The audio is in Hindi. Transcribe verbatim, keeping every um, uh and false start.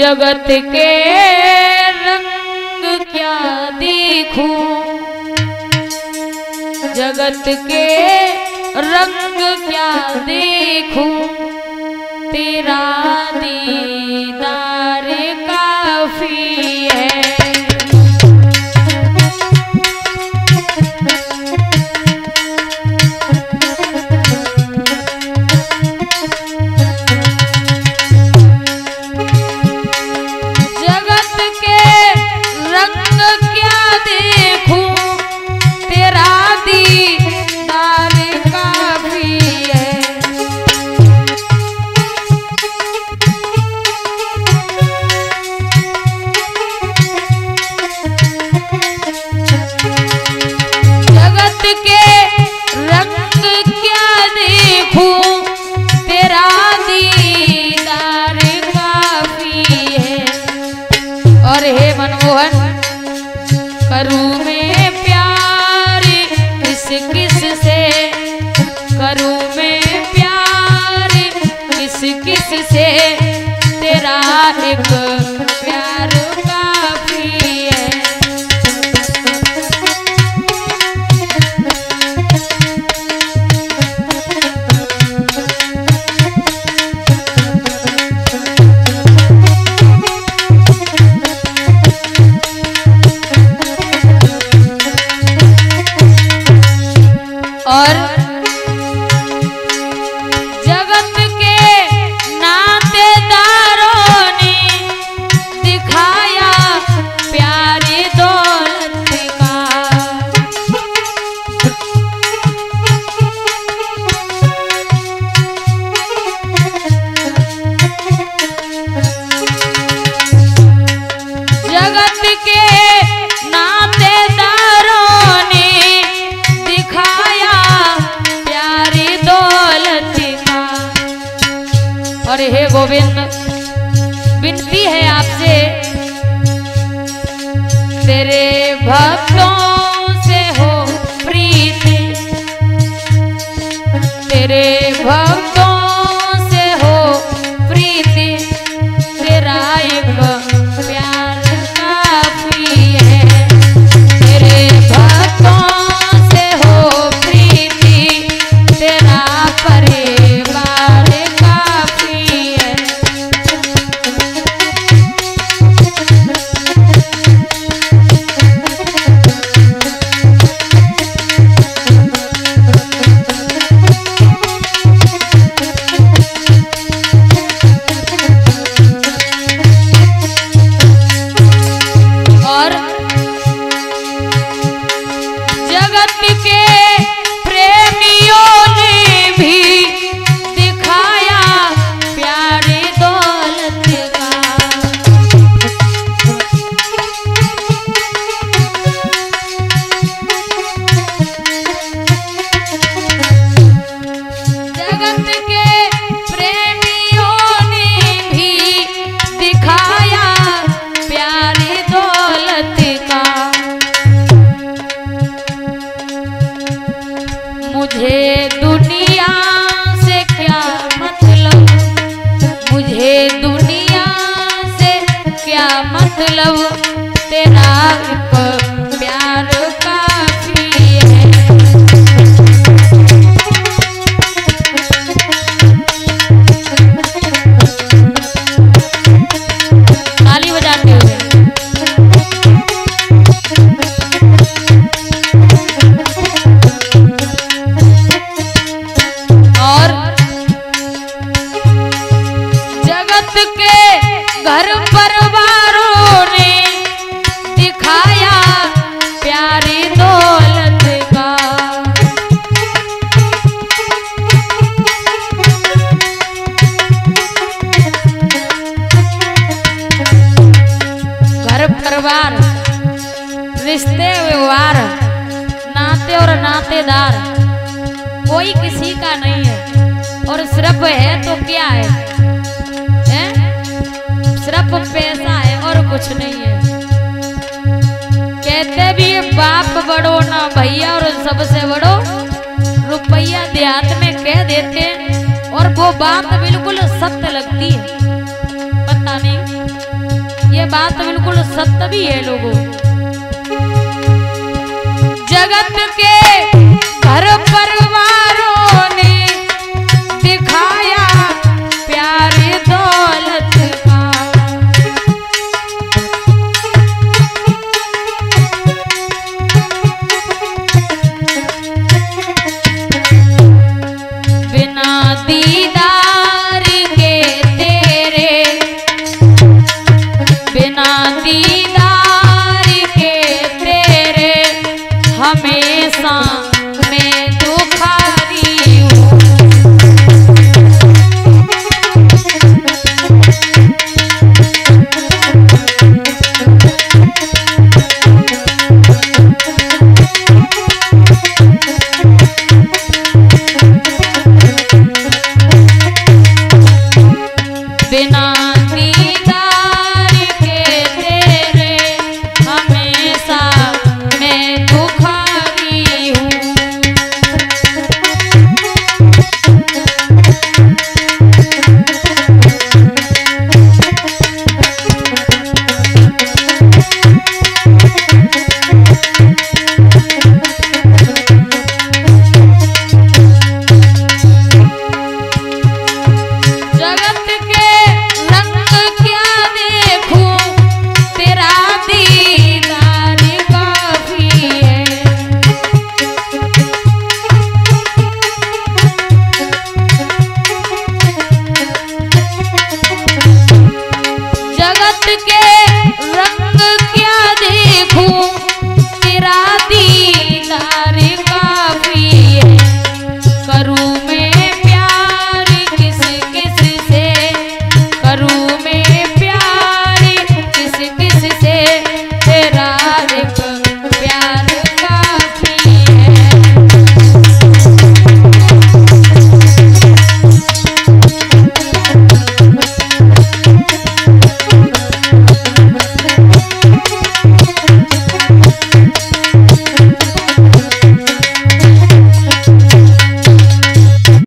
जगत के रंग क्या देखूं, जगत के रंग क्या देखूं, तेरा दीदार काफी है। करूं मैं प्यार किस किस से, करूं मैं प्यार किस किस से, तेरा एक प्यार काफी है। और जगत के नातेदारों ने दिखाया प्यारी दौलत का, जगत के नातेदारों ने और हे गोविंद विनती है आपसे, तेरे भक्तों से हो प्रीति, तेरे भक्तों से हो प्रीति, तेरा एक प्यार काफी है। तेरे भक्तों से हो प्रीति, तेरा परिवार मुझे दुनिया से क्या मतलब, मुझे दुनिया से क्या मतलब, तेरा एक प्यार काफी है। ताली बजाते हुए घर परिवारों ने दिखाया प्यारी दौलत का, घर परिवार रिश्ते व्यवहार नाते और नातेदार कोई किसी का नहीं है, और सिर्फ है तो क्या है, है? सिर्फ पैसा है और कुछ नहीं है। कहते भी बाप बड़ो ना भैया, और सबसे बड़ो रुपया देहात में कह देते हैं, और वो बात बिल्कुल सत्य लगती है। पता नहीं बात बिल्कुल सत्य भी है लोगों। जगत के